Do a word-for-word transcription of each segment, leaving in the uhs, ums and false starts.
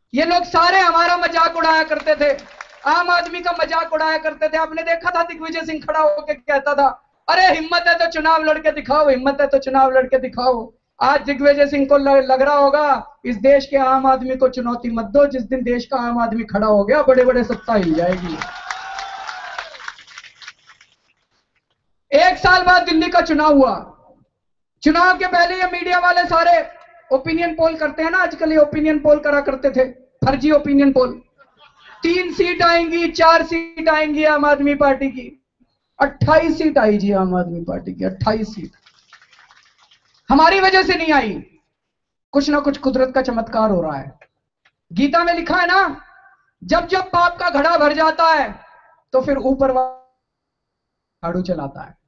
ये लोग सारे हमारा मजाक उड़ाया करते थे, आम आदमी का मजाक उड़ाया करते थे। आपने देखा था दिग्विजय सिंह खड़ा होकर कहता था, अरे हिम्मत है तो चुनाव लड़के दिखाओ, हिम्मत है तो चुनाव लड़के दिखाओ। आज दिग्विजय सिंह को लग रहा होगा इस देश के आम आदमी को चुनौती मत दो, जिस दिन देश का आम आदमी खड़ा हो गया बड़े बड़े सत्ता हिल जाएगी। एक साल बाद दिल्ली का चुनाव हुआ। चुनाव के पहले ये मीडिया वाले सारे ओपिनियन पोल करते हैं ना, आजकल ये ओपिनियन पोल करा करते थे, फर्जी ओपिनियन पोल। तीन सीट आएंगी, चार सीट आएंगी आम आदमी पार्टी की, अट्ठाईस सीट आई जी आम आदमी पार्टी की, अट्ठाईस सीट हमारी वजह से नहीं आई। कुछ ना कुछ कुदरत का चमत्कार हो रहा है। गीता में लिखा है ना, जब जब पाप का घड़ा भर जाता है तो फिर ऊपर झाड़ू चलाता है।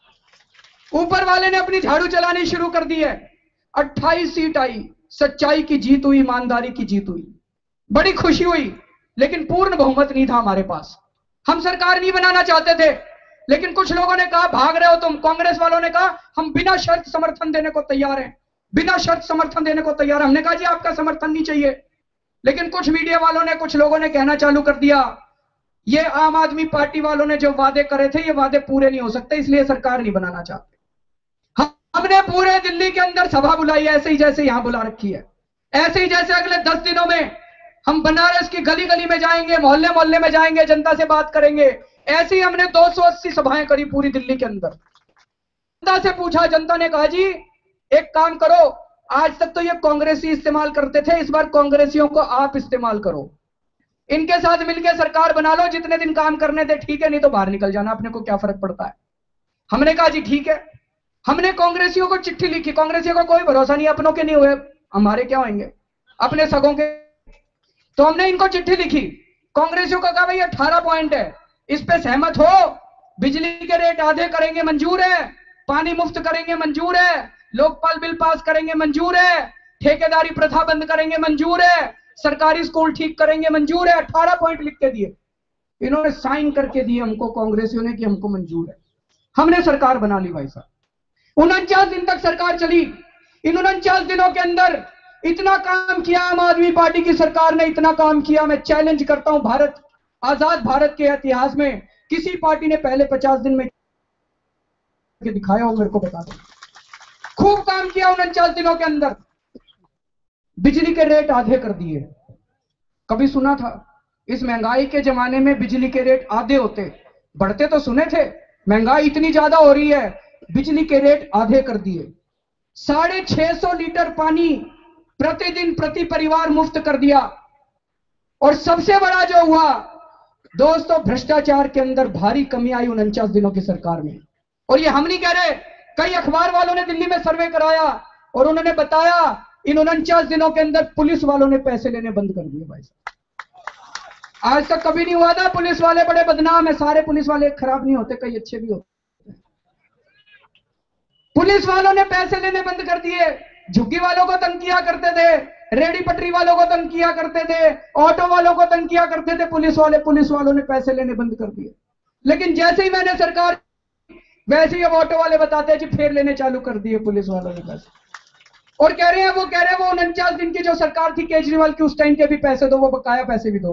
ऊपर वाले ने अपनी झाड़ू चलानी शुरू कर दी है। अट्ठाईस सीट आई, सच्चाई की जीत हुई, ईमानदारी की जीत हुई, बड़ी खुशी हुई। लेकिन पूर्ण बहुमत नहीं था हमारे पास। हम सरकार नहीं बनाना चाहते थे, लेकिन कुछ लोगों ने कहा भाग रहे हो तुम। कांग्रेस वालों ने कहा हम बिना शर्त समर्थन देने को तैयार हैं, बिना शर्त समर्थन देने को तैयार। हमने कहा जी आपका समर्थन नहीं चाहिए। लेकिन कुछ मीडिया वालों ने, कुछ लोगों ने कहना चालू कर दिया, ये आम आदमी पार्टी वालों ने जो वादे करे थे ये वादे पूरे नहीं हो सकते, इसलिए सरकार नहीं बनाना चाहते। हमने पूरे दिल्ली के अंदर सभा बुलाई, ऐसे ही जैसे यहां बुला रखी है, ऐसे ही जैसे अगले दस दिनों में हम बनारस की गली गली में जाएंगे, मोहल्ले मोहल्ले में जाएंगे, जनता से बात करेंगे। ऐसे ही हमने दो सौ अस्सी सभाएं करी पूरी दिल्ली के अंदर। जनता से पूछा, जनता ने कहा जी एक काम करो, आज तक तो ये कांग्रेसी इस्तेमाल करते थे, इस बार कांग्रेसियों को आप इस्तेमाल करो, इनके साथ मिलकर सरकार बना लो, जितने दिन काम करने दे ठीक है, नहीं तो बाहर निकल जाना, अपने को क्या फर्क पड़ता है। हमने कहा जी ठीक है। हमने कांग्रेसियों को चिट्ठी लिखी। कांग्रेसियों को कोई भरोसा नहीं, अपनों के नहीं हुए, हमारे क्या होंगे, अपने सगों के। तो हमने इनको चिट्ठी लिखी, कांग्रेसियों को कहा भाई अठारह पॉइंट है, इस पे सहमत हो, बिजली के रेट आधे करेंगे मंजूर है, पानी मुफ्त करेंगे मंजूर है, लोकपाल बिल पास करेंगे मंजूर है, ठेकेदारी प्रथा बंद करेंगे मंजूर है, सरकारी स्कूल ठीक करेंगे मंजूर है। अठारह पॉइंट लिख के दिए, इन्होंने साइन करके दिए हमको कांग्रेसियों ने कि हमको मंजूर है। हमने सरकार बना ली भाई साहब। उनचास दिन तक सरकार चली। इन उनचास दिनों के अंदर इतना काम किया आम आदमी पार्टी की सरकार ने, इतना काम किया, मैं चैलेंज करता हूं, भारत आजाद भारत के इतिहास में किसी पार्टी ने पहले पचास दिन में दिखाया हो, मेरे को बता दो। खूब काम किया उनचास दिनों के अंदर। बिजली के रेट आधे कर दिए। कभी सुना था इस महंगाई के जमाने में बिजली के रेट आधे होते? बढ़ते तो सुने थे, महंगाई इतनी ज्यादा हो रही है, बिजली के रेट आधे कर दिए। साढ़े छह सौ लीटर पानी प्रतिदिन प्रति परिवार मुफ्त कर दिया। और सबसे बड़ा जो हुआ दोस्तों, भ्रष्टाचार के अंदर भारी कमी आई उनचास दिनों की सरकार में। और ये हम नहीं कह रहे, कई अखबार वालों ने दिल्ली में सर्वे कराया और उन्होंने बताया इन उनचास दिनों के अंदर पुलिस वालों ने पैसे लेने बंद कर दिए। भाई साहब, आज तक कभी नहीं हुआ था। पुलिस वाले बड़े बदनाम है, सारे पुलिस वाले खराब नहीं होते, कई अच्छे भी होते। पुलिस वालों ने पैसे लेने बंद कर दिए। झुग्गी वालों को तंग किया करते थे, रेडी पटरी वालों को तंग किया करते थे, ऑटो वालों को तंग किया करते थे पुलिस वाले। पुलिस वालों ने पैसे लेने बंद कर दिए। लेकिन जैसे ही मैंने सरकार, वैसे ही अब ऑटो वाले बताते हैं जी फिर लेने चालू कर दिए पुलिस वालों ने पैसे। और कह रहे हैं वो कह रहे हैं वो उनचास दिन की जो सरकार थी केजरीवाल की, उस टाइम के भी पैसे दो, वो बकाया पैसे भी दो।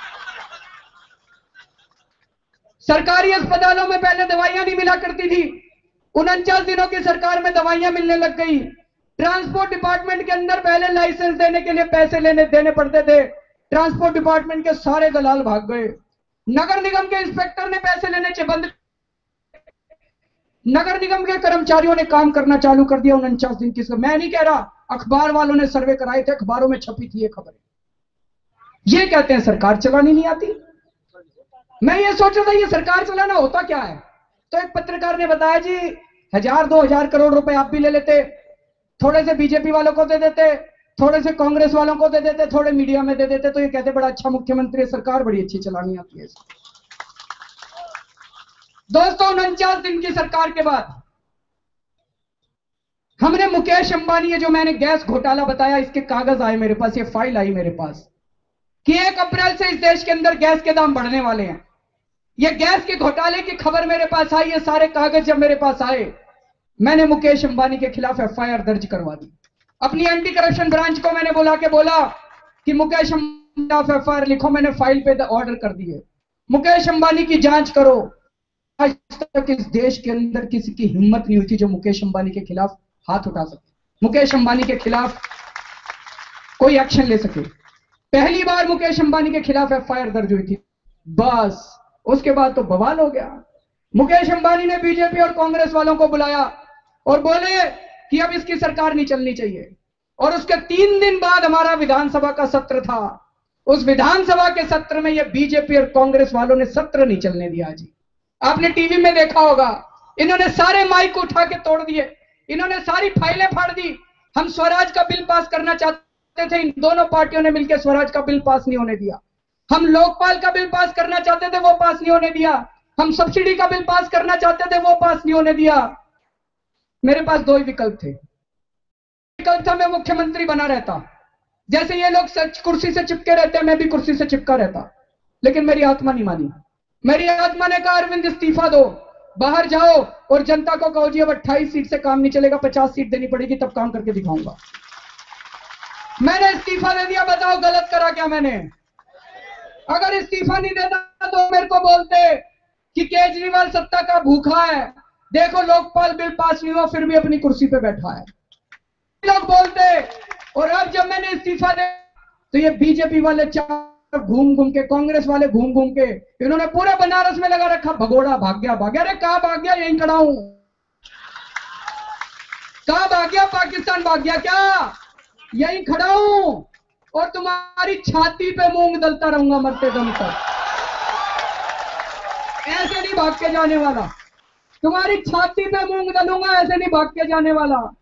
सरकारी अस्पतालों में पहले दवाइयां नहीं मिला करती थी, उनचास दिनों की सरकार में दवाइयां मिलने लग गई। ट्रांसपोर्ट डिपार्टमेंट के अंदर पहले लाइसेंस देने के लिए पैसे लेने देने पड़ते थे, ट्रांसपोर्ट डिपार्टमेंट के सारे दलाल भाग गए। नगर निगम के इंस्पेक्टर ने पैसे लेने से बंद, नगर निगम के कर्मचारियों ने काम करना चालू कर दिया उनचास दिन की। मैं नहीं कह रहा, अखबार वालों ने सर्वे कराए थे, अखबारों में छपी थी ये खबरें। ये कहते हैं सरकार चलानी नहीं आती। मैं ये सोच रहा था ये सरकार चलाना होता क्या है। तो एक पत्रकार ने बताया जी हजार दो हजार करोड़ रुपए आप भी ले लेते, थोड़े से बीजेपी वालों को दे देते, थोड़े से कांग्रेस वालों को दे देते, थोड़े मीडिया में दे देते, तो ये कहते बड़ा अच्छा मुख्यमंत्री, सरकार बड़ी अच्छी चलानी आती है। दोस्तों, उनचास दिन की सरकार के बाद हमने मुकेश अंबानी, ये जो मैंने गैस घोटाला बताया, इसके कागज आए मेरे पास, ये फाइल आई मेरे पास कि एक अप्रैल से इस देश के अंदर गैस के दाम बढ़ने वाले हैं। ये गैस के घोटाले की खबर मेरे पास आई, ये सारे कागज जब मेरे पास आए, मैंने मुकेश अंबानी के खिलाफ एफ आई आर दर्ज करवा दी। अपनी एंटी करप्शन ब्रांच को मैंने बोला के बोला कि Mukesh Ambani F I R लिखो, मैंने फाइल पे ऑर्डर कर दिए, मुकेश अंबानी की जांच करो। आज तक इस देश के अंदर किसी की हिम्मत नहीं हुई थी जो मुकेश अंबानी के खिलाफ हाथ उठा सके, मुकेश अंबानी के खिलाफ कोई एक्शन ले सके। पहली बार मुकेश अंबानी के खिलाफ एफ आई आर दर्ज हुई थी, बस उसके बाद तो बवाल हो गया। मुकेश अंबानी ने बीजेपी और कांग्रेस वालों को बुलाया और बोले कि अब इसकी सरकार नहीं चलनी चाहिए। और उसके तीन दिन बाद हमारा विधानसभा का सत्र था, उस विधानसभा के सत्र में ये बीजेपी और कांग्रेस वालों ने सत्र नहीं चलने दिया। जी आपने टीवी में देखा होगा, इन्होंने सारे माइक उठा के तोड़ दिए, इन्होंने सारी फाइलें फाड़ दी। हम स्वराज का बिल पास करना चाहते थे, इन दोनों पार्टियों ने मिलकर स्वराज का बिल पास नहीं होने दिया। हम लोकपाल का बिल पास करना चाहते थे, वो पास नहीं होने दिया। हम सब्सिडी का बिल पास करना चाहते थे, वो पास नहीं होने दिया। मेरे पास दो ही विकल्प थे। विकल्प था मैं मुख्यमंत्री बना रहता, जैसे ये लोग सच कुर्सी से चिपके रहते हैं, मैं भी कुर्सी से चिपका रहता। लेकिन मेरी आत्मा नहीं मानी। मेरी आत्मा ने कहा अरविंद इस्तीफा दो, बाहर जाओ और जनता को कहो जी अब अट्ठाईस सीट से काम नहीं चलेगा, पचास सीट देनी पड़ेगी, तब काम करके दिखाऊंगा। मैंने इस्तीफा दे दिया। बताओ गलत करा क्या मैंने? अगर इस्तीफा नहीं देता तो मेरे को बोलते कि केजरीवाल सत्ता का भूखा है, देखो लोकपाल बिल पास नहीं हुआ फिर भी अपनी कुर्सी पे बैठा है, लोग बोलते। और अब जब मैंने इस्तीफा दे तो ये बीजेपी वाले चार घूम घूम के, कांग्रेस वाले घूम घूम के, इन्होंने पूरे बनारस में लगा रखा भगोड़ा, भाग गया भाग गया। अरे कहां भाग गया? यहीं खड़ा हूं। कहां भाग गया? पाकिस्तान भाग गया क्या? यहीं खड़ा हूं और तुम्हारी छाती पे मूंग दलता रहूंगा मरते दम तक। ऐसे नहीं भाग के जाने वाला, तुम्हारी छाती पे मूंग दलूंगा, ऐसे नहीं भाग के जाने वाला।